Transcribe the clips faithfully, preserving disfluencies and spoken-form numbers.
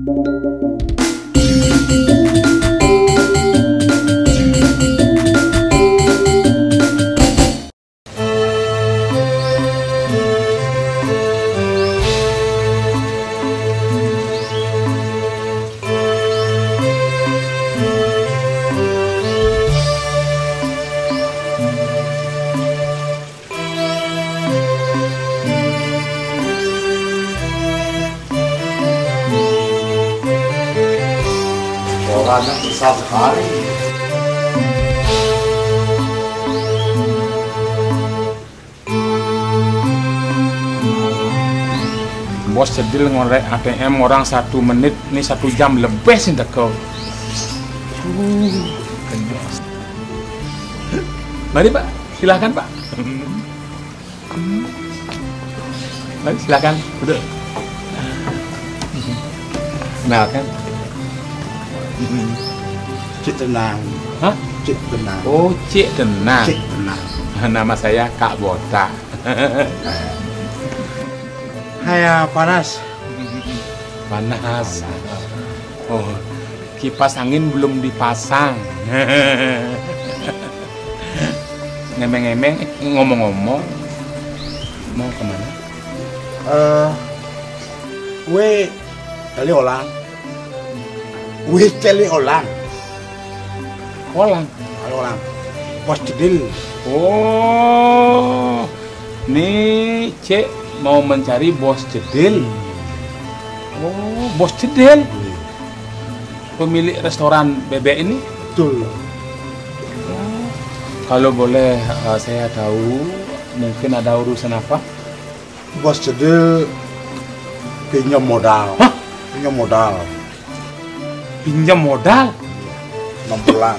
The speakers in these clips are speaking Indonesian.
Orangnya besar sekali. Bos Cedil ngorek A T M orang satu menit, ini satu jam lebih sih kau. Mari Pak, silakan Pak. Mari silakan, duduk. Kenalkan. Cik Tenang. Hah? Cik Tenang. Oh, Cik Tenang. Cik Tenang. Nama saya Kak Botak. Hai, panas. Panas. Oh, kipas angin belum dipasang. Ngemeng-ngemeng, ngomong-ngomong, mau kemana? Eh, we kali orang. We kali orang. Kolang. Kali orang. Bos Cedil. Oh, nih Cek mau mencari Bos Cedil. Oh, Bos Cedil, pemilik restoran bebek ini. Betul. Kalau boleh uh, saya tahu, mungkin ada urusan apa? Bos Cedil pinjam modal. Hah? Pinjam modal. Pinjam modal? enam bulan.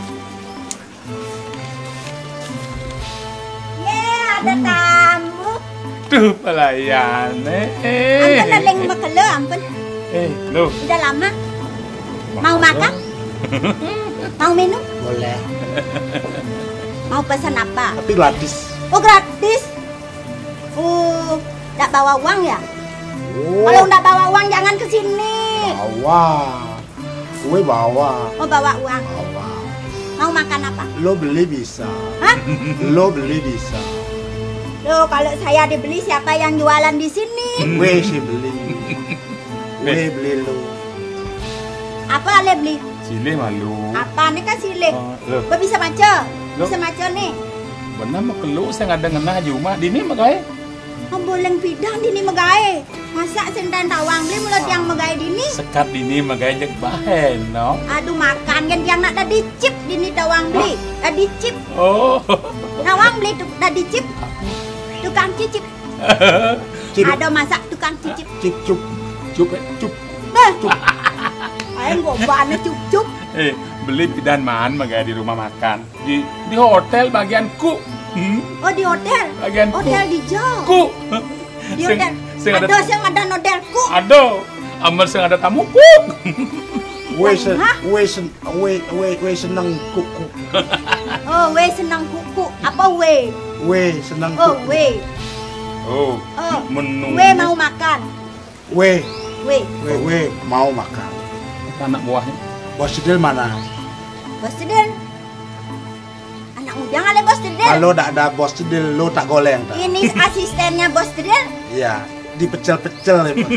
Yeah, ada tamu. Tuh pelayan. Eh, Ampun leleng makelo, ampun. eh, lo. Udah lama. Mau makan? Mau minum? Boleh. Mau pesan apa? Tapi gratis. Oh, gratis. Oh, enggak bawa uang ya? Oh, Kalau enggak bawa uang jangan ke sini. bawa. We bawa. Oh, bawa uang. Bawa. Mau makan apa? Lo beli bisa. Hah? Lo beli bisa. Loh, kalau saya dibeli siapa yang jualan di sini? We sih beli. We beli lo. Apa Ale beli? Sile malu. Apa nih kan sile? Oh, lo. Kok bisa maca? Loh. Bisa maca nih. Benar mah kelu saya nggak dengar cuma di ini makai. Oh, boleng pidang dini megae. Masa senten tawang beli mulut yang megae dini? Sekat ini makai jek bahen, no? Aduh makan kan yang nak dah dicip dini tawang beli. Dah dicip. Oh. Tawang beli tu dah dicip. Tukang cicip. Cip. Ada masak tukang cicip. Cip cup. Cup, eh, cup. Eh, ayo gobane cup-cup. Eh, beli pidan man magai di rumah makan. Di di hotel bagian ku. Hmm? Oh di hotel. Bagian ku. Hotel di Jo. Ku. Di Sing- hotel. sing ada Ada yang ada hotelku. Ada. Amal sing ada tamu ku. We sen, Hah? we sen, we we we seneng kuku. Oh, we senang kuku. Apa we? We seneng Oh, kuku. we. Oh, Oh, menu. we mau makan. We, We. we we mau makan. anak buahnya. Bos Cedil mana? Bos Cedil. Anak ujang ale Bos Cedil. Kalau tak ada Bos Cedil, lo tak goleng tak? Ini asistennya Bos Cedil. Iya, dipecel-pecel ya. Pak.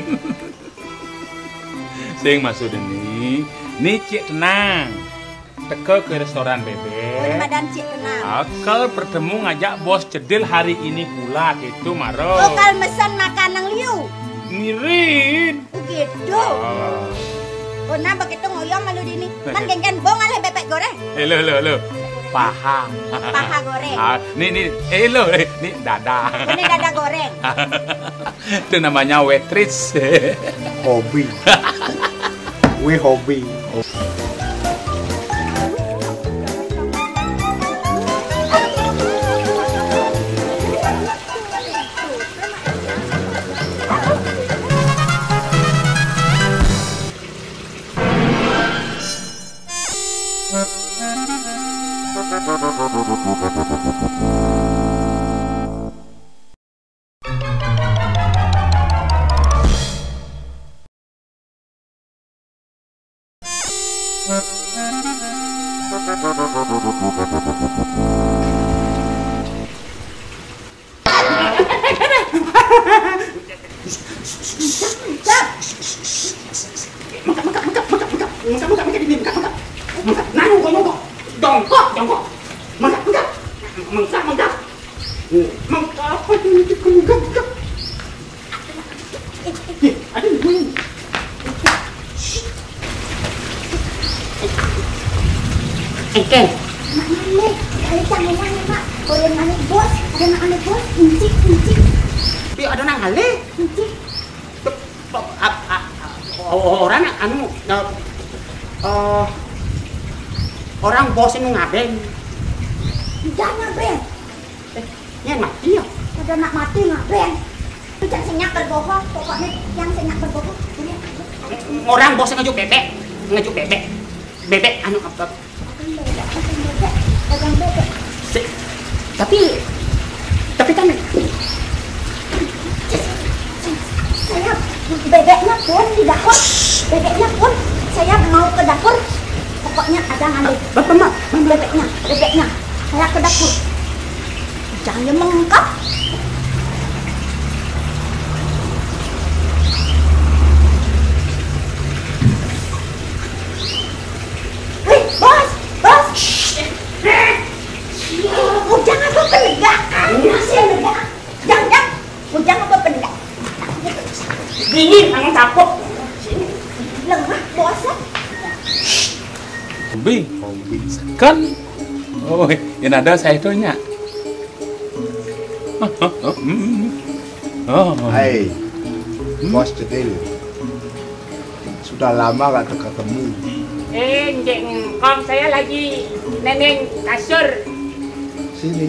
Sing maksud ini, nih Cik Tenang. Teke ke restoran Oh, di bebek. badan Cik tenang. Akal bertemu ngajak Bos Cedil hari ini pula gitu maro. Oh, kal mesen makanan liu. Ngirin. Oh, gitu. Oh. Oh, nah begitu ngoyong malu dini. Kan geng-geng bong ale bebek goreng. Eh lo lo lo. Paha. Paha goreng. Ah, nih nih eh lo eh, nih dada. Ini dada goreng. Itu namanya waitress. Hobi. We hobi. Oke. Mana kali jangan nanya Pak. Orang nanya bos, ada nak nanya bos, incik incik. Tapi ada nang hale. Incik. Orang anu eh orang bos ini ngaben. Jangan Ben. Nyen mati ya. Ada nak mati nggak Ben? Jangan senyak berbohong. Pokoknya yang senyak berbohong. Orang bos ngajuk bebek, ngajuk bebek. Bebek anu apa? Dagang bebek. Si- Tapi tapi kan Saya bebeknya pun di dapur. Bebeknya pun saya mau ke dapur. Pokoknya ada ngambil Bapak mak, bebeknya, bebeknya. Saya ke dapur. Jangan mengungkap. Hei, bos, bos. Ujang apa penegak? Masih penegak. Jangan, jangan. Ujang apa penegak? dingin tangan capok. Lemah, bos. Hobi, kan? Oh, yang ada saya itu nya. Oh, Hai, Bos Jedil. Sudah lama gak ketemu. Eh, Njek Ngkong, saya lagi neneng kasur. Sini.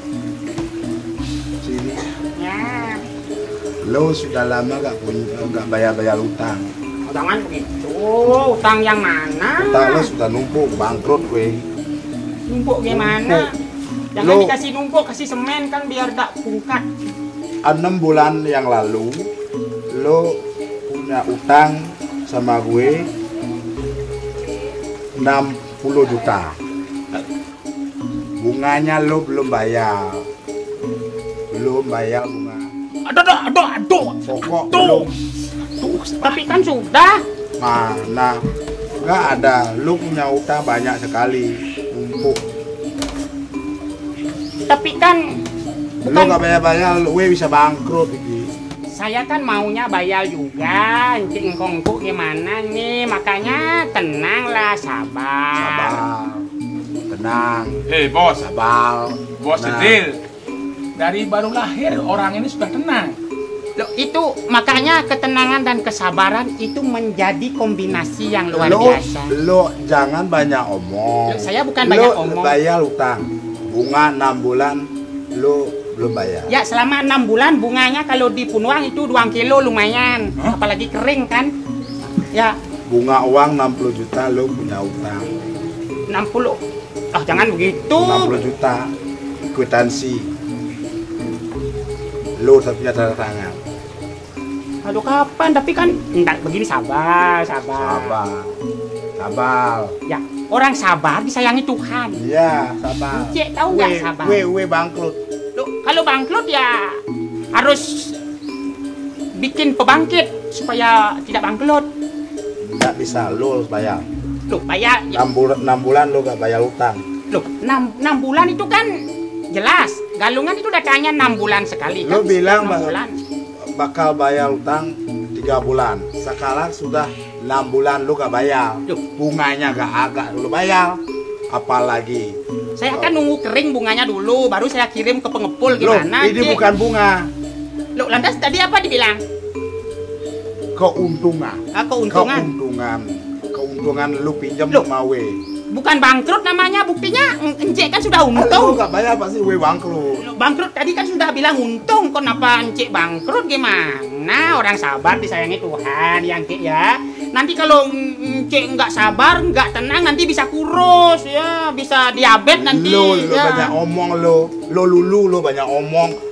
Sini. Ya, Lo sudah lama gak punya, gak bayar-bayar utang. jangan begitu. Utang yang mana? Utang lo sudah numpuk, bangkrut gue. Numpuk gimana? Jangan Lo- dikasih numpuk, kasih semen kan biar tak bungkat. Enam bulan yang lalu, lo punya utang sama gue enam puluh juta. Bunganya lo belum bayar. Belum bayar bunga. Aduh, aduh, aduh, aduh. Pokok Tuh. belum. Tapi kan sudah. Mana? Nggak ada. Lo punya utang banyak sekali. Numpuk. Tapi kan Lo bukan nggak bayar-bayar, gue bisa bangkrut ini. saya kan maunya bayar juga. Encik Ngkongku gimana nih? Makanya tenanglah, sabar. Sabar. Tenang. eh bos, Sabar. bos Tenang. Jedil. Dari baru lahir orang ini sudah tenang. Loh, itu makanya ketenangan dan kesabaran itu menjadi kombinasi yang luar lo, biasa. Lo jangan banyak omong. Loh, saya bukan Lo banyak omong. bayar utang. Bunga enam bulan lo belum bayar. Ya selama enam bulan bunganya kalau di Punuang itu dua kilo lumayan. Hah? Apalagi kering kan. Ya Bunga uang enam puluh juta lo punya utang. enam puluh. Oh jangan begitu. enam puluh juta kwitansi. Lo punya tanda tangan. Aduh kapan? Tapi kan enggak begini, sabar, sabar. Sabar. Sabar. Ya orang sabar disayangi Tuhan. Iya, sabar. Cek tahu nggak We, sabar? we, we bangkrut. Loh, kalau bangkrut ya harus bikin pembangkit supaya tidak bangkrut. Nggak bisa, lo harus bayar. Loh, bayar. Ya, enam bulan, enam bulan lo gak bayar utang. loh, enam bulan itu kan jelas. Galungan itu datanya enam bulan sekali. Lo kan? bilang enam bak- bulan. bakal bayar utang tiga bulan. Sekarang sudah enam bulan lo gak bayar. Loh. Bunganya gak agak lo bayar. Apalagi. Saya akan nunggu kering bunganya dulu, baru saya kirim ke pengepul Loh, gimana? ini Cik? bukan bunga. Loh, lantas tadi apa dibilang? Keuntungan. Ah, keuntungan. Keuntungan. Keuntungan lo pinjam Loh. sama we. Bukan bangkrut namanya, buktinya en- Encik kan sudah Lo untung. gak bayar pasti we bangkrut. Loh, bangkrut tadi kan sudah bilang untung, kenapa Encik bangkrut gimana? Orang sabar disayangi Tuhan, ya Encik ya. Nanti kalau Encik nggak sabar, nggak tenang, nanti bisa kurus ya, bisa diabetes nanti. Lo, lo ya. banyak omong lo. Lo lulu lo banyak omong.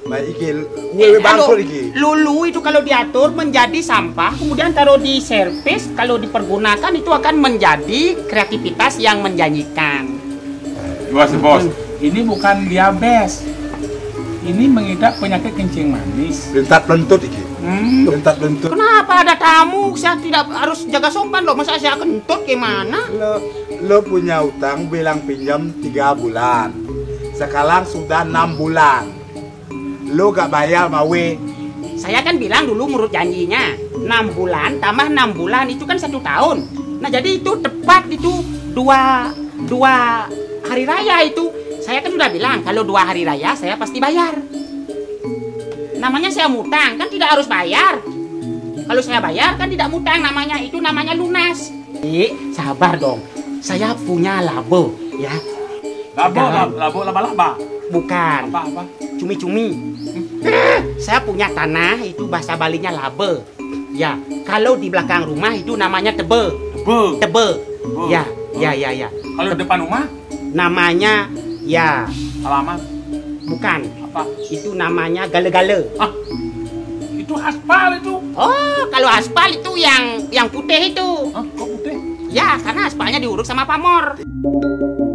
Baik iki, wewe bangkrut iki. Lulu itu kalau diatur menjadi sampah, kemudian taruh di servis, kalau dipergunakan itu akan menjadi kreativitas yang menjanjikan. Bos, bos, ini bukan diabetes. Ini mengidap penyakit kencing manis. Lentat lentut iki. Hmm. Lentat lentut. Kenapa ada tamu? Saya tidak harus jaga sopan loh. Masa saya kentut gimana? Lo, lo punya utang bilang pinjam tiga bulan. Sekarang sudah enam bulan. Lo gak bayar mawe. Saya kan bilang dulu menurut janjinya enam bulan tambah enam bulan itu kan satu tahun. Nah jadi itu tepat itu dua dua hari raya itu. Saya kan sudah bilang kalau dua hari raya saya pasti bayar. Namanya saya mutang kan tidak harus bayar. Kalau saya bayar kan tidak mutang namanya, itu namanya lunas. Eh, sabar dong. Saya punya labo ya. Labo, Bukan. labo, laba-laba. Bukan. Apa, apa? Cumi-cumi. Saya punya tanah itu bahasa Balinya labe. Ya, kalau di belakang rumah itu namanya tebe. Tebe. Tebe. Tebe. Ya, ya, ya, ya. Kalau di depan rumah, Namanya ya halaman. bukan. Apa? Itu namanya gale-gale. Ah, itu aspal itu. Oh, kalau aspal itu yang yang putih itu. Hah, kok putih? Ya, karena aspalnya diuruk sama pamor.